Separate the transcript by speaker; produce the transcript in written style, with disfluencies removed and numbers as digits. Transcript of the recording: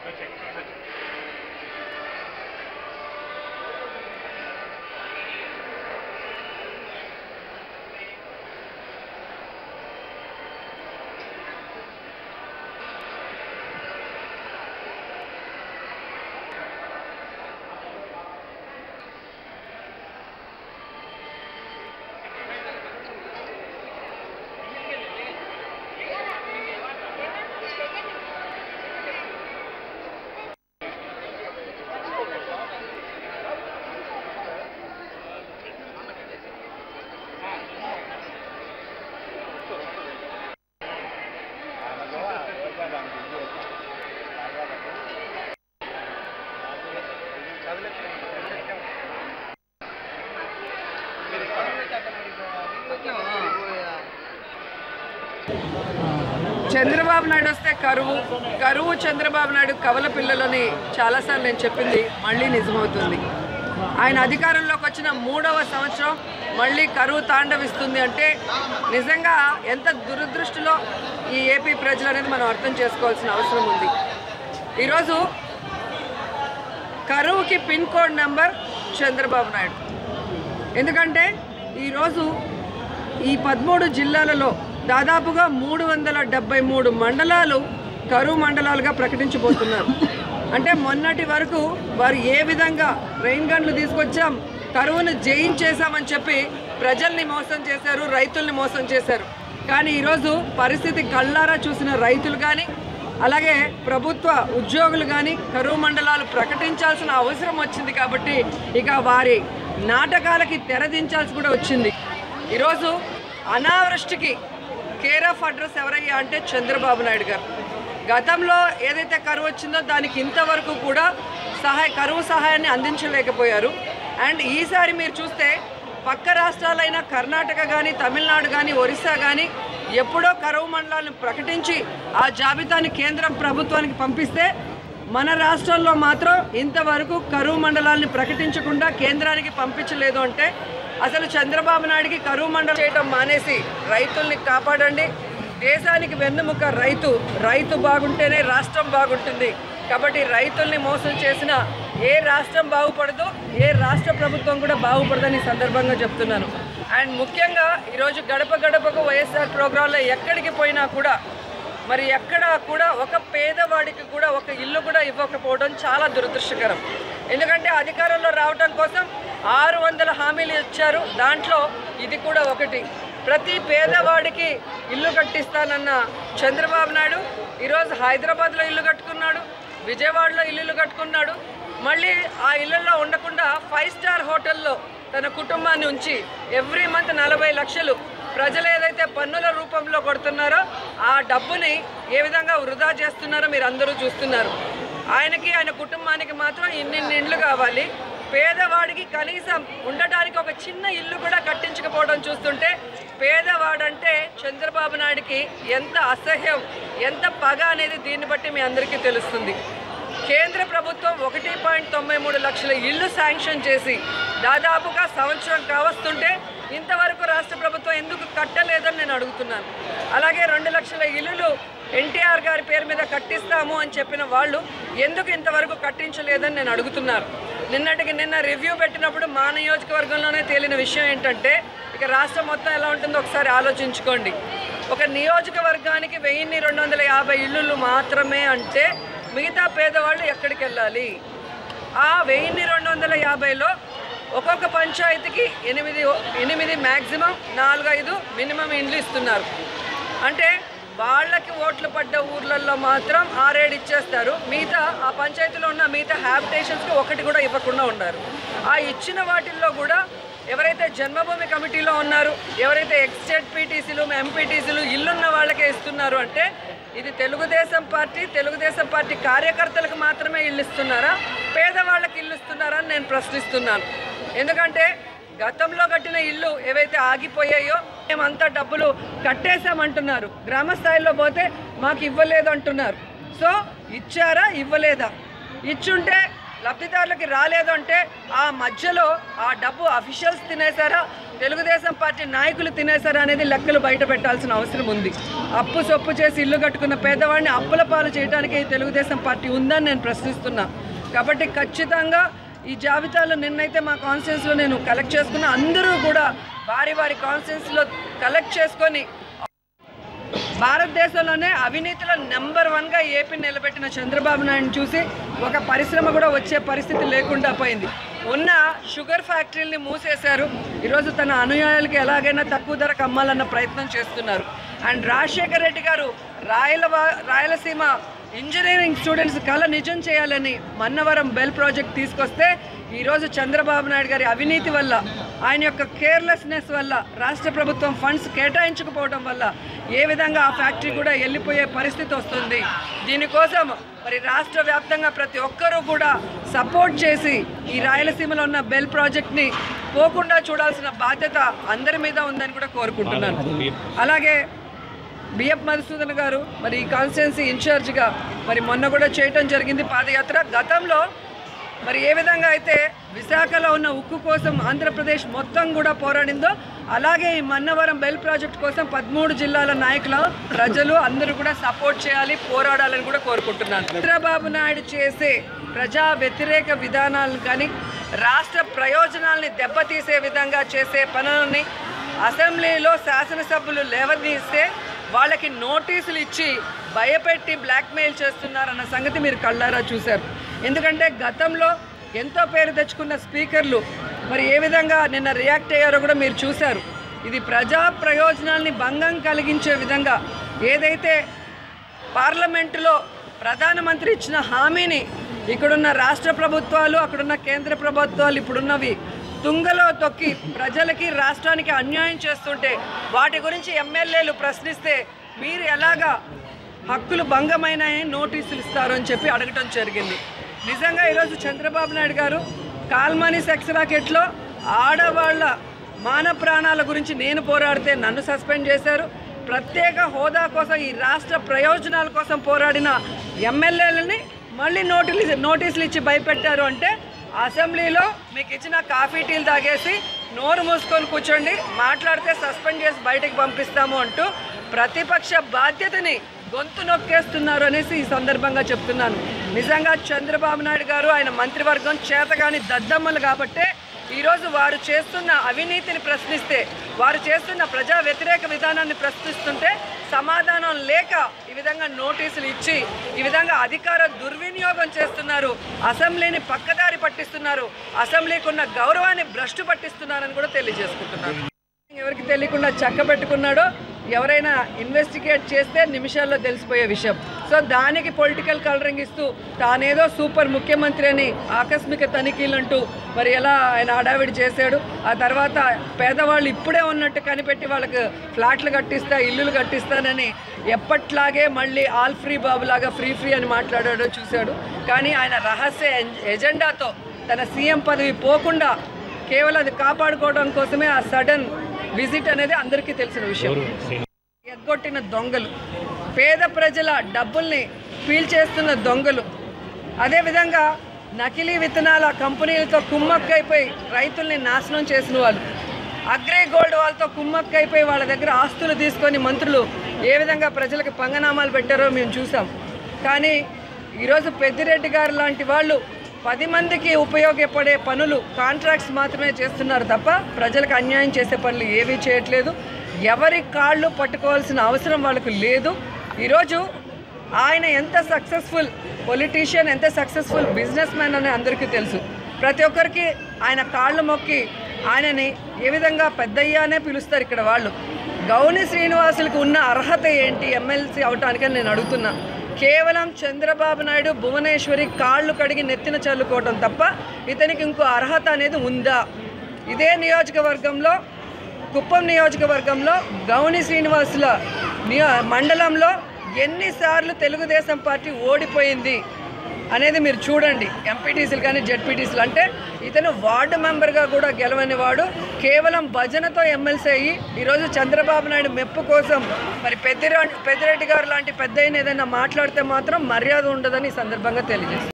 Speaker 1: చంద్రబాబు నాయుడు వస్తే కరువు చంద్రబాబు నాయుడు కవల పిల్లలని చాలాసార్లు నేను చెప్పింది మళ్ళీ నిజమవుతుంది. ఆయన అధికారంలోకి వచ్చిన 3వ సంవత్సరం మళ్ళీ కరువు తాండవిస్తుంది అంటే నిజంగా ఎంత దురదృష్టిలో ఈ ఏపీ ప్రజలు అనేది మనం అర్థం చేసుకోవాల్సిన అవసరం ఉంది. ఈరోజు కరువుకి pin code number Chandrababu Naidu. ఎందుకంటే ఈరోజు ఈ 13 జిల్లాలలో దాదాపుగా 373 మండలాలు కరువు మండలాలుగా ప్రకటించబోతున్నారు. అంటే మొన్నటి వరకు వారు ఏ విధంగా రెయిన్ గన్లు తీసుకొచ్చాం, కరువును జయించేశామని చెప్పి ప్రజల్ని మోసం చేశారు, రైతుల్ని మోసం చేశారు. కానీ ఈరోజు పరిస్థితి కళ్ళారా చూసిన రైతులు కానీ అలాగే ప్రభుత్వ ఉద్యోగులు కానీ కరువు మండలాలు ప్రకటించాల్సిన అవసరం వచ్చింది. కాబట్టి ఇక వారి నాటకాలకి తెరదించాల్సి కూడా వచ్చింది. ఈరోజు అనావృష్టికి కేర్ ఆఫ్ అడ్రస్ ఎవరయ్యా అంటే చంద్రబాబు నాయుడు గారు. గతంలో ఏదైతే కరువు వచ్చిందో దానికి ఇంతవరకు కూడా కరువు సహాయాన్ని అందించలేకపోయారు. అండ్ ఈసారి మీరు చూస్తే పక్క రాష్ట్రాలైన కర్ణాటక కానీ తమిళనాడు కానీ ఒరిస్సా కానీ ఎప్పుడో కరువు మండలాలను ప్రకటించి ఆ జాబితాని కేంద్రం ప్రభుత్వానికి పంపిస్తే మన రాష్ట్రంలో మాత్రం ఇంతవరకు కరువు మండలాలను ప్రకటించకుండా కేంద్రానికి పంపించలేదు. అంటే అసలు చంద్రబాబు నాయుడికి కరువు మండలం చేయడం మానేసి రైతుల్ని కాపాడండి. దేశానికి వెన్నెముక రైతు బాగుంటేనే రాష్ట్రం బాగుంటుంది. కాబట్టి రైతుల్ని మోసం చేసిన ఏ రాష్ట్రం బాగుపడదు, ఏ రాష్ట్ర ప్రభుత్వం కూడా బాగుపడదని సందర్భంగా చెప్తున్నాను. అండ్ ముఖ్యంగా ఈరోజు గడప గడపకు వైఎస్ఆర్ ప్రోగ్రాంలో ఎక్కడికి పోయినా కూడా మరి ఎక్కడ కూడా ఒక పేదవాడికి కూడా ఒక ఇల్లు కూడా ఇవ్వకపోవడం చాలా దురదృష్టకరం. ఎందుకంటే అధికారంలో రావడం కోసం 600 హామీలు ఇచ్చారు. దాంట్లో ఇది కూడా ఒకటి. ప్రతి పేదవాడికి ఇల్లు కట్టిస్తానన్న చంద్రబాబు నాయుడు ఈరోజు హైదరాబాద్లో ఇల్లు కట్టుకున్నాడు, విజయవాడలో ఇల్లు కట్టుకున్నాడు. మళ్ళీ ఆ ఇళ్లలో ఉండకుండా 5 స్టార్ హోటల్లో తన కుటుంబాన్ని ఉంచి ఎవ్రీ మంత్ 40 లక్షలు ప్రజలు ఏదైతే పన్నుల రూపంలో కొడుతున్నారో ఆ డబ్బుని ఏ విధంగా వృధా చేస్తున్నారో మీరు అందరూ చూస్తున్నారు. ఆయన కుటుంబానికి మాత్రం ఇన్ని ఇండ్లు కావాలి. పేదవాడికి కనీసం ఉండటానికి ఒక చిన్న ఇల్లు కూడా కట్టించకపోవడం చూస్తుంటే పేదవాడంటే చంద్రబాబు నాయుడికి ఎంత అసహ్యం, ఎంత పగ అనేది దీన్ని బట్టి మీ అందరికీ తెలుస్తుంది. కేంద్ర ప్రభుత్వం 1.93 లక్షల ఇల్లు శాంక్షన్ చేసి దాదాపుగా సంవత్సరం కావస్తుంటే ఇంతవరకు రాష్ట్ర ప్రభుత్వం ఎందుకు కట్టలేదని నేను అడుగుతున్నాను. అలాగే 2 లక్షల ఇల్లులు ఎన్టీఆర్ గారి పేరు మీద కట్టిస్తాము అని చెప్పిన వాళ్ళు ఎందుకు ఇంతవరకు కట్టించలేదని నేను అడుగుతున్నాను. నిన్న రివ్యూ పెట్టినప్పుడు మా నియోజకవర్గంలోనే తేలిన విషయం ఏంటంటే ఇక రాష్ట్రం మొత్తం ఎలా ఉంటుందో ఒకసారి ఆలోచించుకోండి. ఒక నియోజకవర్గానికి 1250 ఇల్లులు మాత్రమే అంటే మిగతా పేదవాళ్ళు ఎక్కడికి వెళ్ళాలి? ఆ 1250లో ఒక్కొక్క పంచాయతీకి 8 మ్యాక్సిమం 4-5 మినిమం ఇండ్లు ఇస్తున్నారు. అంటే వాళ్ళకి ఓట్లు పడ్డ ఊర్లలో మాత్రం 6-7 ఇచ్చేస్తారు. మిగతా ఆ పంచాయతీలో ఉన్న మిగతా హ్యాబిటేషన్స్కి ఒకటి కూడా ఇవ్వకుండా ఉన్నారు. ఆ ఇచ్చిన వాటిల్లో కూడా ఎవరైతే జన్మభూమి కమిటీలో ఉన్నారు, ఎవరైతే ఎక్స్టేట్ పీటీసీలు ఎంపీటీసీలు ఇల్లున్న వాళ్ళకే ఇస్తున్నారు. అంటే ఇది తెలుగుదేశం పార్టీ కార్యకర్తలకు మాత్రమే ఇల్లు ఇస్తున్నారా, పేదవాళ్ళకి ఇల్లు ఇస్తున్నారా అని నేను ప్రశ్నిస్తున్నాను. ఎందుకంటే గతంలో కట్టిన ఇల్లు ఏవైతే ఆగిపోయాయో మేమంతా డబ్బులు కట్టేశామంటున్నారు. గ్రామ స్థాయిలో పోతే మాకు ఇవ్వలేదు అంటున్నారు. సో ఇచ్చారా, ఇవ్వలేదా? ఇచ్చుంటే లబ్ధిదారులకి రాలేదు అంటే ఆ మధ్యలో ఆ డబ్బు అఫీషియల్స్ తినేశారా, తెలుగుదేశం పార్టీ నాయకులు తినేశారా అనేది లెక్కలు బయట పెట్టాల్సిన అవసరం ఉంది. అప్పు సొప్పు చేసి ఇల్లు కట్టుకున్న పేదవాడిని అప్పుల పాలు చేయడానికి తెలుగుదేశం పార్టీ ఉందని నేను ప్రశ్నిస్తున్నా. కాబట్టి ఖచ్చితంగా ఈ జాబితాలో నిన్నైతే మా కాన్స్టిట్యున్సీలో నేను కలెక్ట్ చేసుకున్న అందరూ కూడా వారి వారి కాన్స్టిట్యున్సీలో కలెక్ట్ చేసుకొని భారతదేశంలోనే అవినీతిలో నెంబర్ 1గా ఏపీ నిలబెట్టిన చంద్రబాబు నాయుడుని చూసి ఒక పరిశ్రమ కూడా వచ్చే పరిస్థితి లేకుండా పోయింది. ఉన్న షుగర్ ఫ్యాక్టరీని మూసేశారు. ఈరోజు తన అనుయాయులకి ఎలాగైనా తక్కువ ధరకు అమ్మాలన్న ప్రయత్నం చేస్తున్నారు. అండ్ రాజశేఖర రెడ్డి గారు రాయలసీమ ఇంజనీరింగ్ స్టూడెంట్స్ కళ నిజం చేయాలని మన్నవరం బెల్ ప్రాజెక్ట్ తీసుకొస్తే ఈరోజు చంద్రబాబు నాయుడు గారి అవినీతి వల్ల, ఆయన యొక్క కేర్లెస్నెస్ వల్ల, రాష్ట్ర ప్రభుత్వం ఫండ్స్ కేటాయించకపోవడం వల్ల ఏ విధంగా ఆ ఫ్యాక్టరీ కూడా వెళ్ళిపోయే పరిస్థితి వస్తుంది. దీనికోసం మరి రాష్ట్ర వ్యాప్తంగా ప్రతి ఒక్కరూ కూడా సపోర్ట్ చేసి ఈ రాయలసీమలో ఉన్న బెల్ ప్రాజెక్ట్ని పోకుండా చూడాల్సిన బాధ్యత అందరి మీద ఉందని కూడా కోరుకుంటున్నాను. అలాగే బిఎఫ్ మధుసూదన్ గారు మరి ఈ కాన్స్టిట్యున్సీ ఇన్ఛార్జ్గా మరి మొన్న కూడా చేయటం జరిగింది పాదయాత్ర. గతంలో మరి ఏ విధంగా అయితే విశాఖలో ఉన్న ఉక్కు కోసం ఆంధ్రప్రదేశ్ మొత్తం కూడా పోరాడిందో అలాగే ఈ మన్నవరం బెల్ ప్రాజెక్ట్ కోసం 13 జిల్లాల నాయకులు ప్రజలు అందరూ కూడా సపోర్ట్ చేయాలి, పోరాడాలని కూడా కోరుకుంటున్నాను. చంద్రబాబు నాయుడు చేసే ప్రజా వ్యతిరేక విధానాలను కానీ రాష్ట్ర ప్రయోజనాల్ని దెబ్బతీసే విధంగా చేసే పనులని అసెంబ్లీలో శాసనసభ్యులు లేవదీస్తే వాళ్ళకి నోటీసులు ఇచ్చి భయపెట్టి బ్లాక్మెయిల్ చేస్తున్నారన్న సంగతి మీరు కళ్ళారా చూశారు. ఎందుకంటే గతంలో ఎంతో పేరు తెచ్చుకున్న స్పీకర్లు మరి ఏ విధంగా నిన్న రియాక్ట్ అయ్యారో కూడా మీరు చూశారు. ఇది ప్రజా ప్రయోజనాల్ని భంగం కలిగించే విధంగా ఏదైతే పార్లమెంటులో ప్రధానమంత్రి ఇచ్చిన హామీని ఇక్కడున్న రాష్ట్ర ప్రభుత్వాలు, అక్కడున్న కేంద్ర ప్రభుత్వాలు ఇప్పుడున్నవి తుంగలో తొక్కి ప్రజలకి రాష్ట్రానికి అన్యాయం చేస్తుంటే వాటి గురించి ఎమ్మెల్యేలు ప్రశ్నిస్తే మీరు ఎలాగా హక్కులు భంగమైన నోటీసులు ఇస్తారు అని చెప్పి అడగటం జరిగింది. నిజంగా ఈరోజు చంద్రబాబు నాయుడు గారు కాల్మనీ సెక్స్ రాకెట్లో ఆడవాళ్ళ మాన ప్రాణాల గురించి నేను పోరాడితే నన్ను సస్పెండ్ చేశారు. ప్రత్యేక హోదా కోసం ఈ రాష్ట్ర ప్రయోజనాల కోసం పోరాడిన ఎమ్మెల్యేలని మళ్ళీ నోటీసులు ఇచ్చి భయపెట్టారు. అంటే అసెంబ్లీలో మీకు ఇచ్చిన కాఫీ టీలు తాగేసి నోరు మూసుకొని కూర్చోండి, మాట్లాడితే సస్పెండ్ చేసి బయటకు పంపిస్తాము అంటూ ప్రతిపక్ష బాధ్యతని గొంతు నొక్కేస్తున్నారు అనేసి ఈ సందర్భంగా చెప్తున్నాను. నిజంగా చంద్రబాబు నాయుడు గారు ఆయన మంత్రివర్గం చేతగాని దద్దమ్మలు కాబట్టే ఈరోజు వారు చేస్తున్న అవినీతిని ప్రశ్నిస్తే, వారు చేస్తున్న ప్రజా వ్యతిరేక విధానాన్ని ప్రశ్నిస్తుంటే సమాధానం లేక ఈ విధంగా నోటీసులు ఇచ్చి ఈ విధంగా అధికార దుర్వినియోగం చేస్తున్నారు, అసెంబ్లీని పక్కదారి పట్టిస్తున్నారు, అసెంబ్లీకి ఉన్న గౌరవాన్ని భ్రష్టు పట్టిస్తున్నారని కూడా తెలియజేసుకుంటున్నారు. ఎవరికి తెలియకుండా చక్కబెట్టుకున్నాడో ఎవరైనా ఇన్వెస్టిగేట్ చేస్తే నిమిషాల్లో తెలిసిపోయే విషయం. సో దానికి పొలిటికల్ కలరింగ్ ఇస్తూ తానేదో సూపర్ ముఖ్యమంత్రి అని ఆకస్మిక తనిఖీలంటూ మరి ఎలా ఆయన హడావిడి చేశాడు. ఆ తర్వాత పేదవాళ్ళు ఇప్పుడే ఉన్నట్టు కనిపెట్టి వాళ్ళకి ఫ్లాట్లు కట్టిస్తా, ఇల్లులు కట్టిస్తానని ఎప్పట్లాగే మళ్ళీ ఆల్ ఫ్రీ బాబులాగా ఫ్రీ అని మాట్లాడాడో చూశాడు. కానీ ఆయన రహస్య ఎజెండాతో తన సీఎం పదవి పోకుండా కేవలం అది కాపాడుకోవడం కోసమే ఆ సడన్ విజిట్ అనేది అందరికీ తెలిసిన విషయం. ఎగ్గొట్టిన దొంగలు, పేద ప్రజల డబ్బుల్ని పీల్చేస్తున్న దొంగలు, అదేవిధంగా నకిలీ విత్తనాల కంపెనీలతో కుమ్మక్కైపోయి రైతుల్ని నాశనం చేసిన వాళ్ళు, అగ్రే గోల్డ్ వాళ్ళతో కుమ్మక్కైపోయి వాళ్ళ దగ్గర ఆస్తులు తీసుకొని మంత్రులు ఏ విధంగా ప్రజలకు పంగనామాలు పెట్టారో మేము చూసాం. కానీ ఈరోజు పెద్దిరెడ్డి గారు లాంటి వాళ్ళు 10 మందికి ఉపయోగపడే పనులు, కాంట్రాక్ట్స్ మాత్రమే చేస్తున్నారు తప్ప ప్రజలకు అన్యాయం చేసే పనులు ఏవీ చేయట్లేదు. ఎవరి కాళ్ళు పట్టుకోవాల్సిన అవసరం వాళ్ళకు లేదు. ఈరోజు ఆయన ఎంత సక్సెస్ఫుల్ పొలిటీషియన్, ఎంత సక్సెస్ఫుల్ బిజినెస్ మ్యాన్ అని అందరికీ తెలుసు. ప్రతి ఒక్కరికి ఆయన కాళ్ళు మొక్కి ఆయనని ఏ విధంగా పెద్దయ్యానే పిలుస్తారు ఇక్కడ వాళ్ళు. గౌని శ్రీనివాసులకు ఉన్న అర్హత ఏంటి ఎమ్మెల్సీ అవటానికని నేను అడుగుతున్నా. కేవలం చంద్రబాబు నాయుడు భువనేశ్వరి కాళ్ళు కడిగి నెత్తిన చల్లుకోవటం తప్ప ఇతనికి ఇంకో అర్హత అనేది ఉందా? ఇదే నియోజకవర్గంలో, కుప్పం నియోజకవర్గంలో గౌని శ్రీనివాసుల మండలంలో ఎన్నిసార్లు తెలుగుదేశం పార్టీ ఓడిపోయింది అనేది మీరు చూడండి. ఎంపీటీసీలు కానీ జెడ్పీటీసీలు. అంటే ఇతను వార్డు మెంబర్గా కూడా గెలవని వాడు కేవలం భజనతో ఎమ్మెల్సీ అయ్యి ఈరోజు చంద్రబాబు నాయుడు మెప్పు కోసం మరి పెద్దిరెడ్డి గారు లాంటి పెద్ద ఏదైనా మాట్లాడితే మాత్రం మర్యాద ఉండదని ఈ సందర్భంగా తెలియజేస్తారు.